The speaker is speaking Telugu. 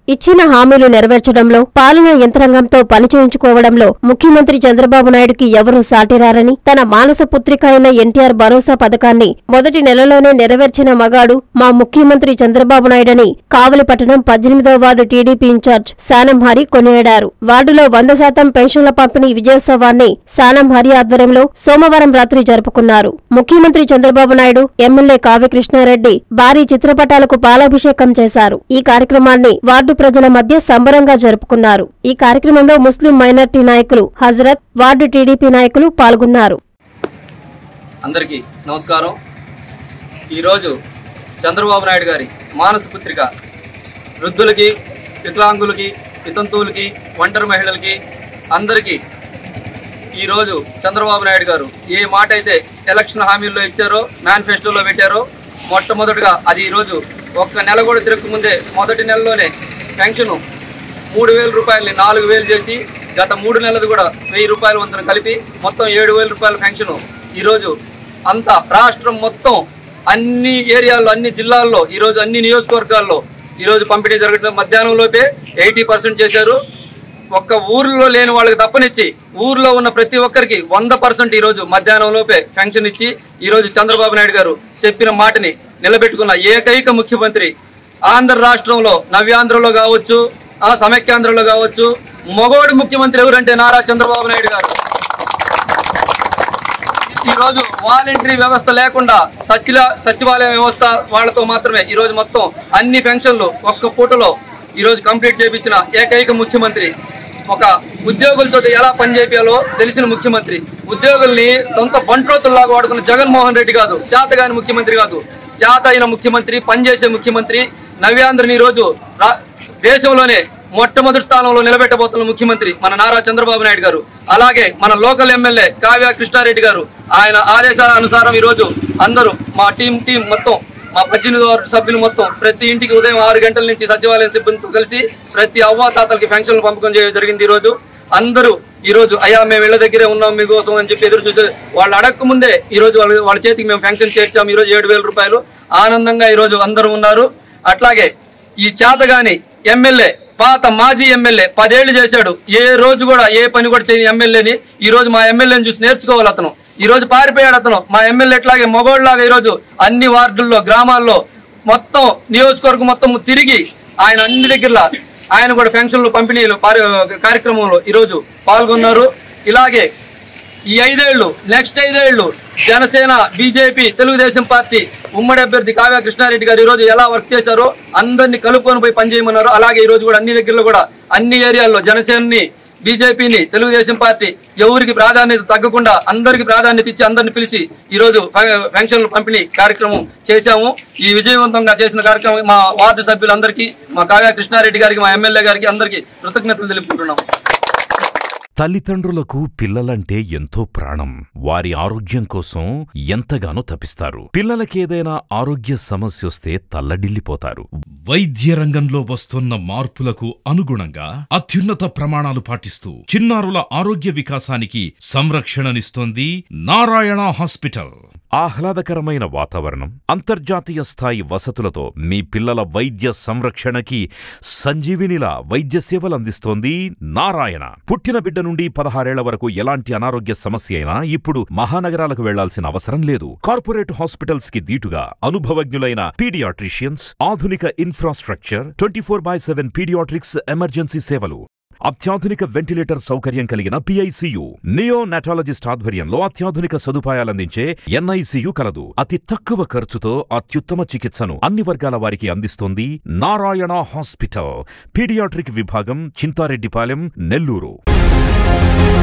ఇచ్చిన హామీలు నెరవేర్చడంలో, పాలనా యంత్రాంగంతో పనిచేయించుకోవడంలో ముఖ్యమంత్రి చంద్రబాబు నాయుడుకి ఎవరూ సాటిరారని, తన మానస పుత్రిక అయిన ఎన్టీఆర్ భరోసా పథకాన్ని మొదటి నెలలోనే నెరవేర్చిన మగాడు మా ముఖ్యమంత్రి చంద్రబాబు నాయుడని కావలిపట్టణం 18వ ward TDP in-charge Sanam Hari కొనియాడారు. వార్డులో 100% పెన్షన్ల పంపిణీ విజయోత్సవాన్ని శానం హరి ఆధ్వర్యంలో సోమవారం రాత్రి జరుపుకున్నారు. ముఖ్యమంత్రి చంద్రబాబు నాయుడు, ఎమ్మెల్యే కావ్య కృష్ణారెడ్డి భారీ చిత్రపటాలకు పాలాభిషేకం చేశారు. ఈ కార్యక్రమాన్ని వార్డు ప్రజల మధ్య సంబరంగా జరుపుకున్నారు. ఈ కార్యక్రమంలో ముస్లిం మైనార్టీ నాయకులు హజరత్, వార్డు టీడీపీ నాయకులు పాల్గొన్నారు. అందరికీ నమస్కారం. ఈరోజు చంద్రబాబు నాయుడు గారి మానస పుత్రిక వృద్ధులకి, వికలాంగులకి, వితంతువులకి, ఒంటరి మహిళలకి అందరికీ ఈరోజు చంద్రబాబు నాయుడు గారు ఏ మాట అయితే ఎలక్షన్ హామీల్లో ఇచ్చారో, మేనిఫెస్టోలో పెట్టారో, మొట్టమొదటిగా అది ఈరోజు ఒక్క నెల కూడా తిరగకముందే మొదటి నెలలోనే పెన్షన్ 3,000 రూపాయలని 4,000 చేసి, గత 3 నెలలు కూడా 1,000 రూపాయల వంతున కలిపి మొత్తం 7,000 రూపాయల పెన్షన్ ఈరోజు అంతా రాష్ట్రం మొత్తం అన్ని ఏరియాల్లో, అన్ని జిల్లాల్లో, ఈరోజు అన్ని నియోజకవర్గాల్లో ఈరోజు పంపిణీ జరగడం. మధ్యాహ్నం లోపే 80% చేశారు. ఒక్క ఊర్లో లేని వాళ్ళకి తప్పనిచ్చి ఊర్లో ఉన్న ప్రతి ఒక్కరికి 100% ఈరోజు మధ్యాహ్నం లోపే పెన్షన్ ఇచ్చి ఈరోజు చంద్రబాబు నాయుడు గారు చెప్పిన మాటని నిలబెట్టుకున్న ఏకైక ముఖ్యమంత్రి ఆంధ్ర రాష్ట్రంలో, నవ్యాంధ్రలో కావచ్చు, సమైక్యాంధ్రలో కావచ్చు, మగోడి ముఖ్యమంత్రి ఎవరంటే నారా చంద్రబాబు నాయుడు గారు. ఈరోజు వాలంటరీ వ్యవస్థ లేకుండా సచివాలయ వ్యవస్థ వాళ్ళతో మాత్రమే ఈరోజు మొత్తం అన్ని పెన్షన్లు ఒక్క పూటలో ఈరోజు కంప్లీట్ చేయించిన ఏకైక ముఖ్యమంత్రి. ఒక ఉద్యోగులతో ఎలా పనిచేయాలో తెలిసిన ముఖ్యమంత్రి. ఉద్యోగుల్ని సొంత బంట్రోతుల్లాగా వాడుకున్న జగన్మోహన్ రెడ్డి కాదు, చేతగాని ముఖ్యమంత్రి కాదు, చేత అయిన ముఖ్యమంత్రి, పనిచేసే ముఖ్యమంత్రి. నవ్యాంధ్రని ఈరోజు దేశంలోనే మొట్టమొదటి స్థానంలో నిలబెట్టబోతున్న ముఖ్యమంత్రి మన నారా చంద్రబాబు నాయుడు గారు. అలాగే మన లోకల్ ఎమ్మెల్యే కావ్య కృష్ణారెడ్డి గారు, ఆయన ఆదేశాల అనుసారం ఈరోజు అందరూ మా టీం మొత్తం, మా 18 సభ్యులు మొత్తం ప్రతి ఇంటికి ఉదయం 6 గంటల నుంచి సచివాలయం సిబ్బందితో కలిసి ప్రతి అవ్వాతాతలకి పెన్షన్లు పంపకం చేయడం జరిగింది. ఈరోజు అందరూ ఈరోజు అయ్యా మేము ఇళ్ల దగ్గరే ఉన్నాం మీకోసం అని చెప్పి ఎదురు చూసే వాళ్ళు అడగక ముందే ఈరోజు వాళ్ళ చేతికి మేము పెన్షన్ చేర్చాము. ఈరోజు 7,000 రూపాయలు ఆనందంగా ఈరోజు అందరూ ఉన్నారు. అట్లాగే ఈ చేతగాని ఎమ్మెల్యే, పాత మాజీ ఎమ్మెల్యే 10 ఏళ్లు చేశాడు, ఏ రోజు కూడా ఏ పని కూడా చేయని ఎమ్మెల్యేని ఈరోజు మా ఎమ్మెల్యేని చూసి నేర్చుకోవాలి. అతను ఈరోజు పారిపోయాడు. అతను మా ఎమ్మెల్యే ఎట్లాగే మగోళ్ళలాగా ఈరోజు అన్ని వార్డుల్లో, గ్రామాల్లో మొత్తం నియోజకవర్గం మొత్తం తిరిగి ఆయన అన్ని దగ్గర ఆయన కూడా పెన్షన్లు పంపిణీలు కార్యక్రమంలో ఈరోజు పాల్గొన్నారు. ఇలాగే ఈ 5 ఏళ్లు, నెక్స్ట్ 5 ఏళ్లు జనసేన, బీజేపీ, తెలుగుదేశం పార్టీ ఉమ్మడి అభ్యర్థి కావ్య కృష్ణారెడ్డి గారు ఈరోజు ఎలా వర్క్ చేశారో అందరినీ కలుపుకొని పోయి పనిచేయమన్నారు. అలాగే ఈరోజు కూడా అన్ని దగ్గరలో కూడా అన్ని ఏరియాల్లో జనసేనని, బీజేపీని, తెలుగుదేశం పార్టీ ఎవరికి ప్రాధాన్యత తగ్గకుండా అందరికి ప్రాధాన్యత ఇచ్చి అందరిని పిలిచి ఈరోజు పెన్షన్లు పంపిణీ కార్యక్రమం చేశాము. ఈ విజయవంతంగా చేసిన కార్యక్రమం మా వార్డు సభ్యులందరికీ, మా కావ్య కృష్ణారెడ్డి గారికి, మా ఎమ్మెల్యే గారికి అందరికీ కృతజ్ఞతలు తెలుపుకుంటున్నాము. తల్లిదండ్రులకు పిల్లలంటే ఎంతో ప్రాణం. వారి ఆరోగ్యం కోసం ఎంతగానో తపిస్తారు. పిల్లలకేదైనా ఆరోగ్య సమస్యొస్తే తల్లడిల్లిపోతారు. వైద్య రంగంలో వస్తున్న మార్పులకు అనుగుణంగా అత్యున్నత ప్రమాణాలు పాటిస్తూ చిన్నారుల ఆరోగ్య వికాసానికి సంరక్షణనిస్తోంది నారాయణ హాస్పిటల్. ఆహ్లాదకరమైన వాతావరణం, అంతర్జాతీయ స్థాయి వసతులతో మీ పిల్లల వైద్య సంరక్షణకి సంజీవినిలా వైద్య సేవలందిస్తోంది నారాయణ. పుట్టిన బిడ్డ నుండి 16 ఏళ్ల వరకు ఎలాంటి అనారోగ్య సమస్య అయినా ఇప్పుడు మహానగరాలకు వెళ్లాల్సిన అవసరం లేదు. కార్పొరేట్ హాస్పిటల్స్ కి దీటుగా అనుభవజ్ఞులైన పీడియాట్రిషియన్స్, ఆధునిక ఇన్ఫ్రాస్ట్రక్చర్, 24/7 పీడియాట్రిక్స్ ఎమర్జెన్సీ సేవలు, అత్యాధునిక వెంటిలేటర్ సౌకర్యం కలిగిన PICU, నియోనాటాలజిస్ట్ ఆధ్వర్యంలో అత్యాధునిక సదుపాయాలందించే NICU కలదు. అతి తక్కువ ఖర్చుతో అత్యుత్తమ చికిత్సను అన్ని వర్గాల వారికి అందిస్తోంది నారాయణ హాస్పిటల్. పీడియాట్రిక్ విభాగం, చింతారెడ్డిపాలెం, నెల్లూరు.